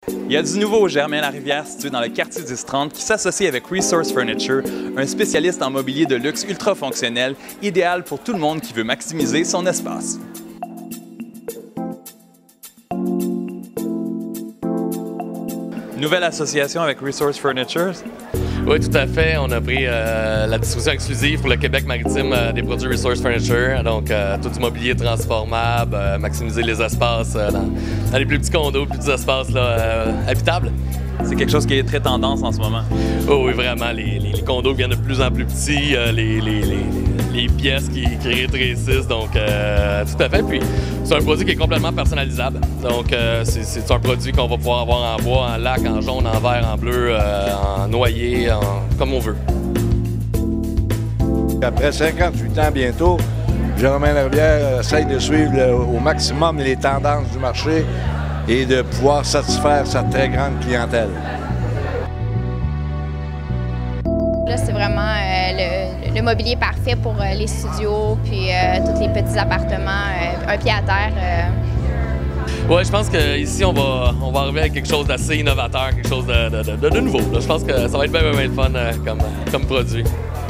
Il y a du nouveau au Germain-Larivière, situé dans le quartier 1030, qui s'associe avec Resource Furniture, un spécialiste en mobilier de luxe ultra fonctionnel, idéal pour tout le monde qui veut maximiser son espace. Nouvelle association avec Resource Furniture. Oui, tout à fait. On a pris la distribution exclusive pour le Québec maritime des produits Resource Furniture. Donc, tout du mobilier transformable, maximiser les espaces dans les plus petits condos, plus petits espaces là, habitables. C'est quelque chose qui est très tendance en ce moment. Oh, oui, vraiment. Les condos deviennent de plus en plus petits, les pièces qui rétrécissent. Donc, tout à fait. Puis, c'est un produit qui est complètement personnalisable. Donc, c'est un produit qu'on va pouvoir avoir en bois, en lac, en jaune, en vert, en bleu, en noyer, comme on veut. Après 58 ans bientôt, Germain-Larivière essaye de suivre au maximum les tendances du marché et de pouvoir satisfaire sa très grande clientèle. Là, c'est vraiment le mobilier parfait pour les studios, puis tous les petits appartements, un pied à terre. Oui, je pense qu'ici, on va arriver avec quelque chose d'assez innovateur, quelque chose de nouveau. Là. Je pense que ça va être bien, bien, bien le fun comme produit.